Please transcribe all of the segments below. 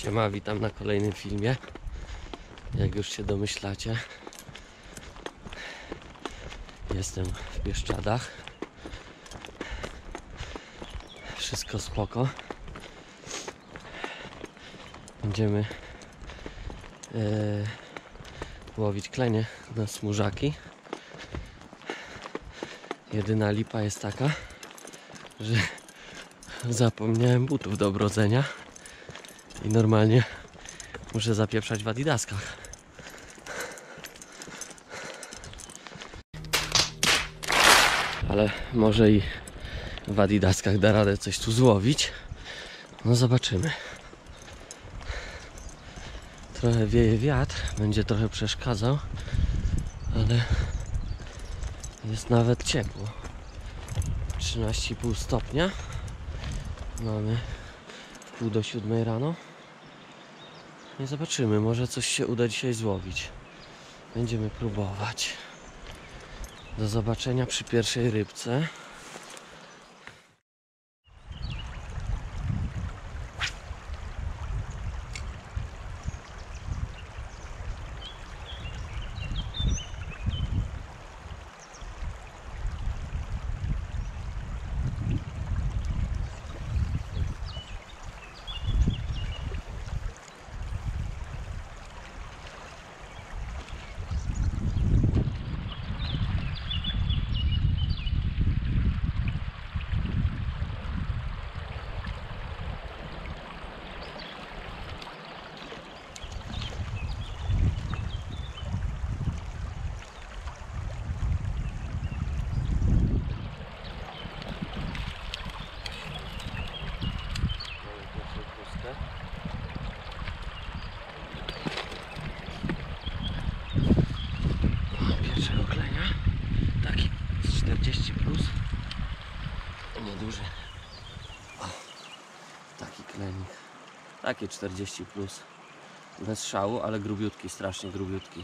Siema, witam na kolejnym filmie. Jak już się domyślacie, jestem w Bieszczadach. Wszystko spoko. Będziemy łowić klenie na smużaki. Jedyna lipa jest taka, że zapomniałem butów do obrodzenia i normalnie muszę zapieprzać w adidaskach. Ale może i w adidaskach da radę coś tu złowić. No zobaczymy. Trochę wieje wiatr, będzie trochę przeszkadzał, ale jest nawet ciepło. 13,5 stopnia. Mamy w 6:30 rano. I zobaczymy, może coś się uda dzisiaj złowić. Będziemy próbować. Do zobaczenia przy pierwszej rybce. Pierwszego klenia, taki z 40 plus, nieduży. O, taki klenik, takie 40 plus, bez szału, ale grubiutki, strasznie grubiutki.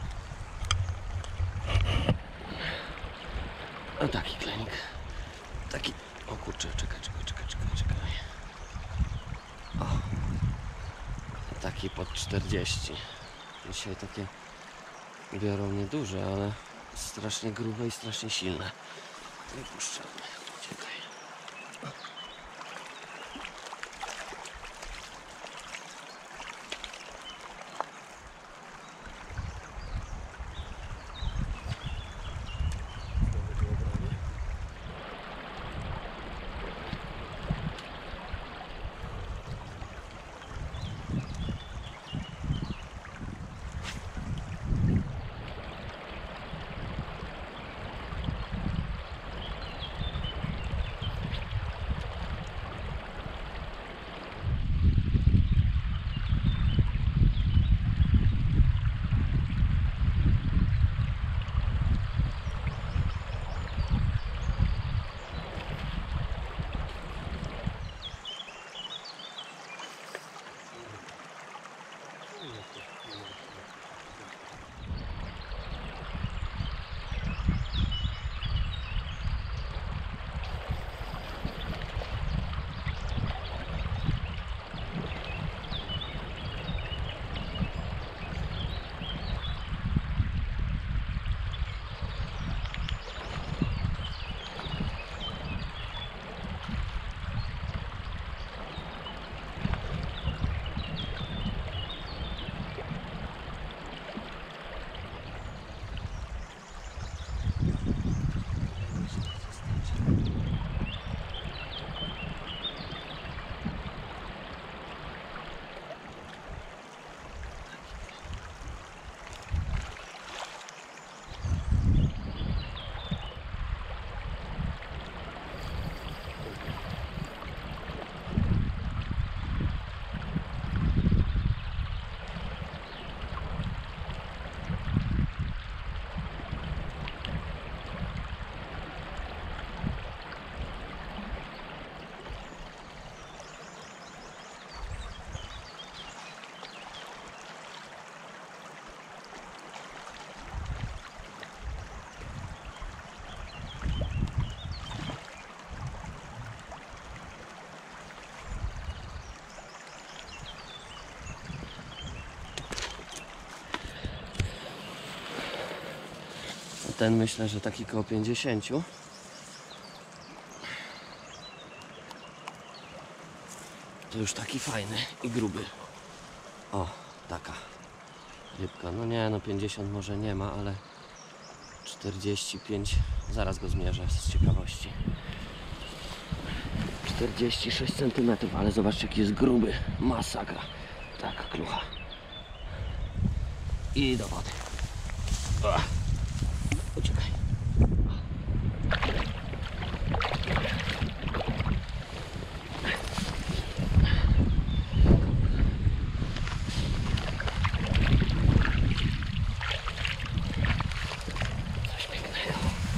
O, taki klenik. Taki, o kurczę, czekaj. O, taki pod 40. Dzisiaj takie biorą nieduże, ale strasznie grube i strasznie silne. Wypuszczamy. Uciekaj. Ten myślę, że taki koło 50. To już taki fajny i gruby. O, taka rybka. No nie, no 50 może nie ma, ale 45. Zaraz go zmierzę z ciekawości. 46 cm, ale zobaczcie jaki jest gruby. Masakra. Tak, klucha. I do wody. Uciekaj. Coś pięknego.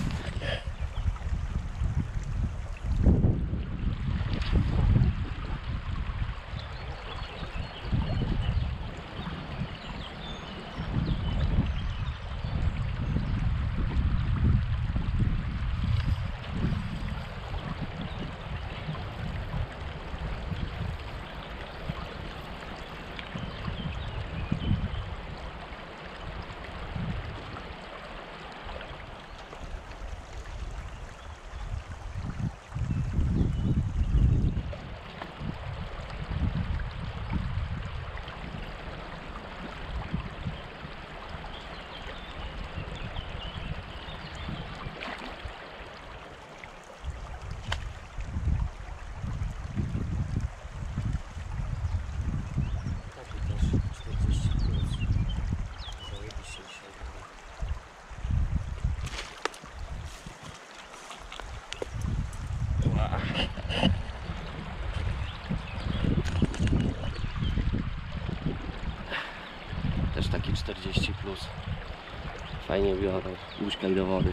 Też taki 40 plus. Fajnie biorą. Buźka i do wody.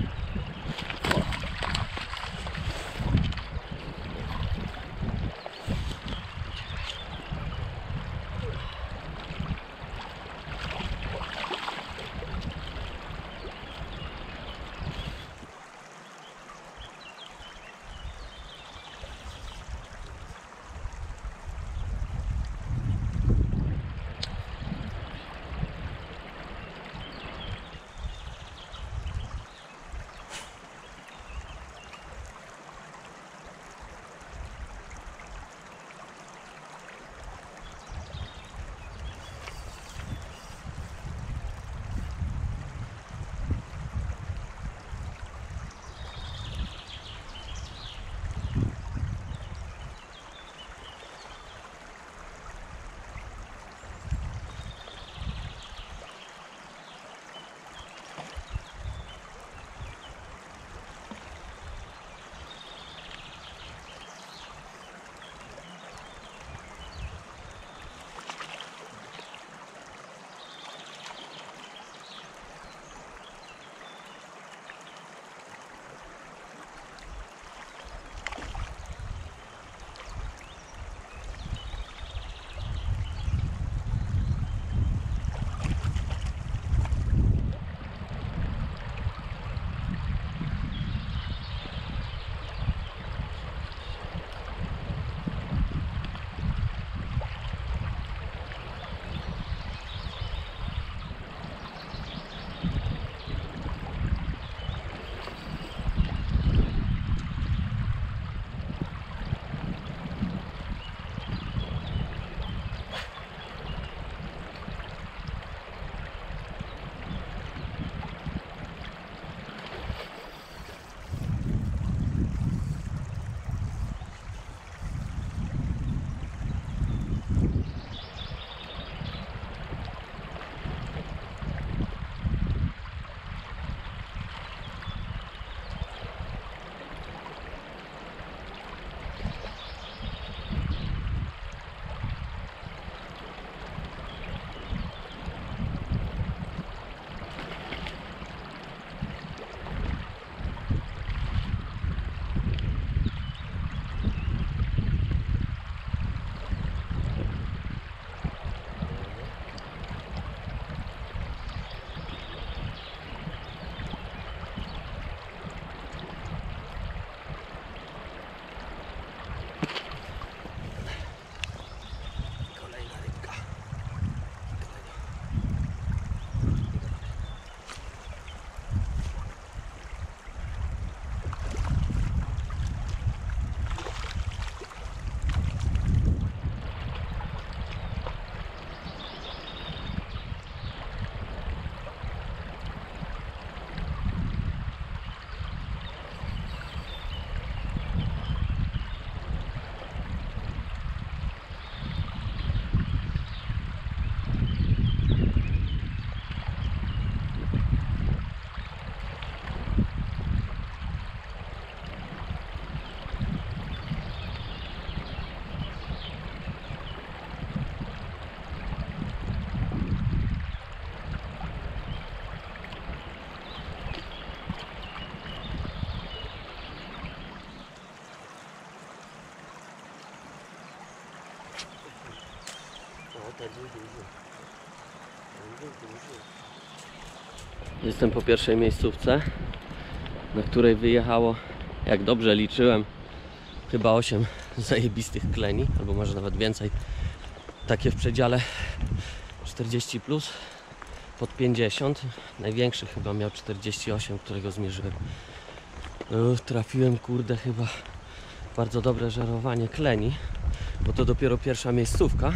No, ten był duży. Ten był duży. Jestem po pierwszej miejscówce, na której wyjechało, jak dobrze liczyłem, chyba 8 zajebistych kleni, albo może nawet więcej. Takie w przedziale 40 plus, pod 50. Największy chyba miał 48, którego zmierzyłem. Trafiłem, kurde, chyba bardzo dobre żerowanie kleni, bo to dopiero pierwsza miejscówka.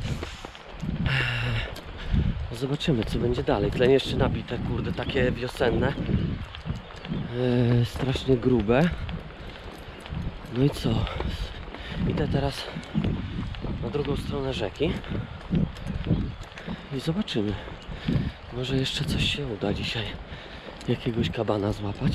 Zobaczymy, co będzie dalej. Klenie jeszcze nabite, kurde, takie wiosenne. Strasznie grube. No i co? Idę teraz na drugą stronę rzeki i zobaczymy. Może jeszcze coś się uda dzisiaj. Jakiegoś kabana złapać.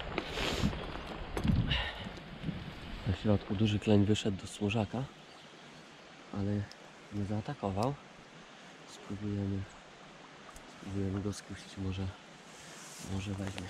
Na środku duży kleń wyszedł do służaka, ale nie zaatakował. Spróbujemy go skusić, może weźmie.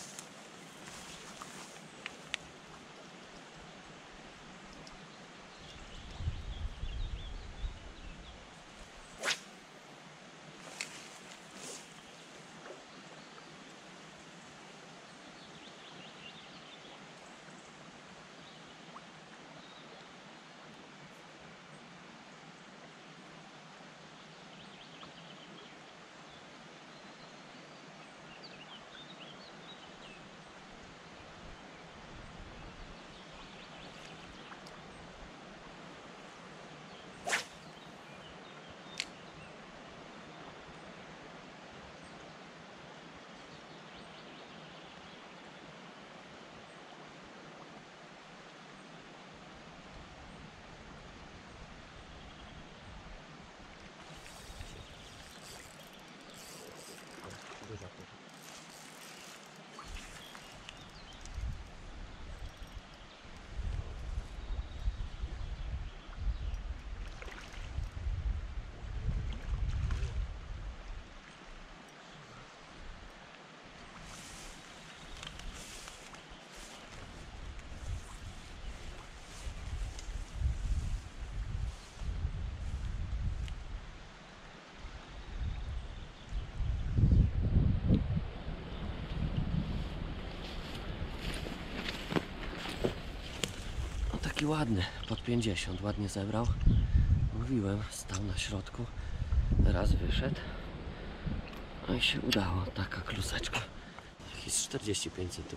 Taki ładny, pod 50, ładnie zebrał. Mówiłem, stał na środku, raz wyszedł. No i się udało, taka kluseczka. Jakieś 45 cm.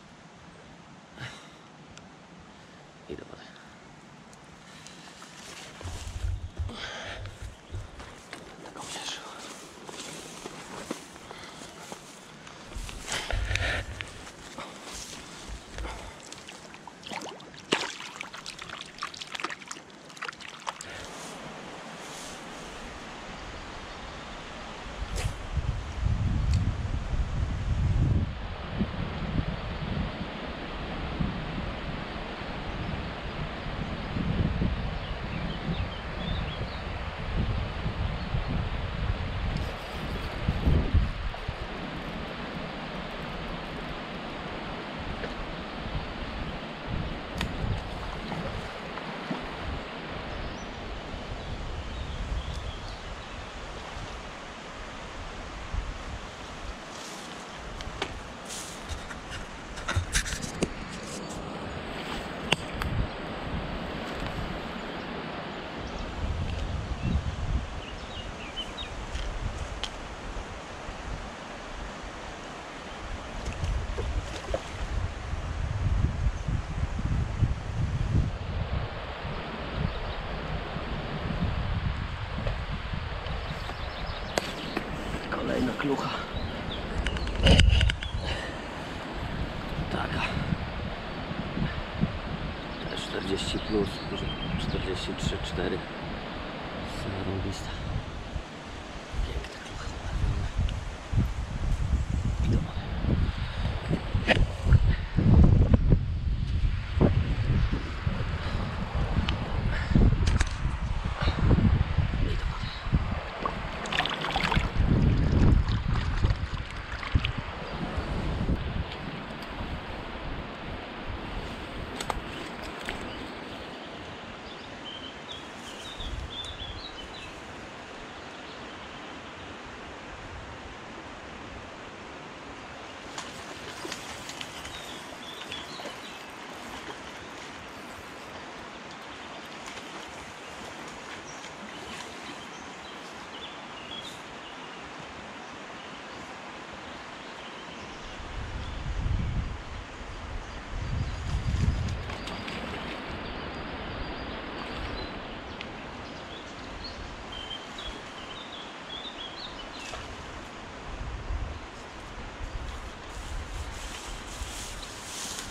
I do wody. Taką cieszył. Kolejna klucha. Taka. Też 40 plus, 43, 4. Zarąbista. Piękne kluchy.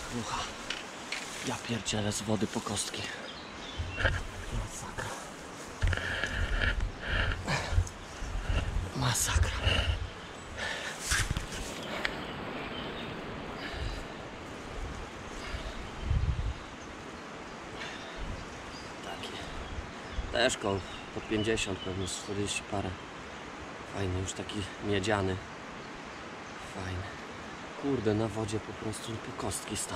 Rucha. Ja pierdzielę z wody po kostki. Masakra. Masakra. Taki. Też koło po 50, pewnie 40 parę. Fajny, już taki miedziany. Fajny. Kurde, na wodzie po prostu po kostki stał.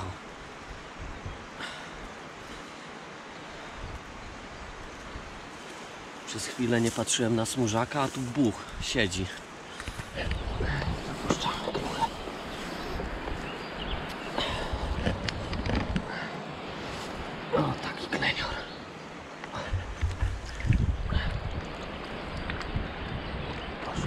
Przez chwilę nie patrzyłem na smużaka, a tu buch siedzi. Zapuszczamy trochę. O, taki klenior. Proszę.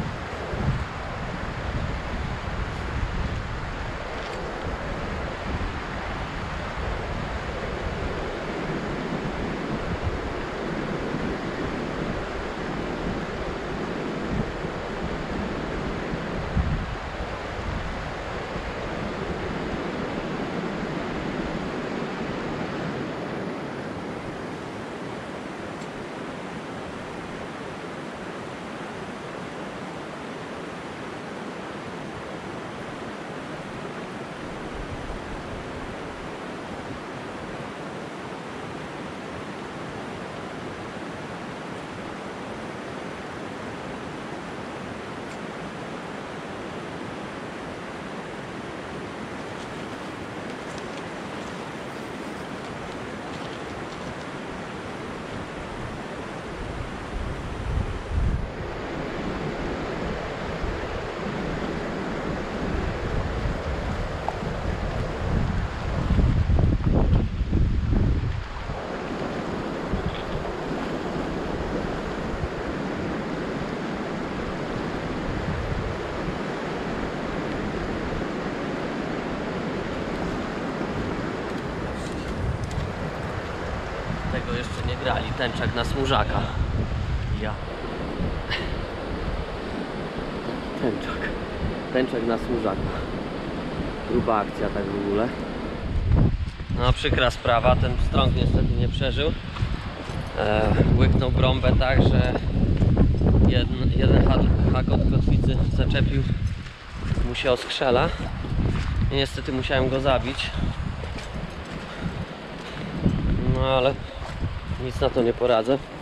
Tego jeszcze nie grali, tęczak na smużaka. Ja. Tęczak na smużaka. Gruba akcja tak w ogóle. No przykra sprawa, ten pstrąg niestety nie przeżył. Łyknął brąbę tak, że jeden hak od kotwicy zaczepił mu się o skrzela. I niestety musiałem go zabić. No ale nic na to nie poradzę.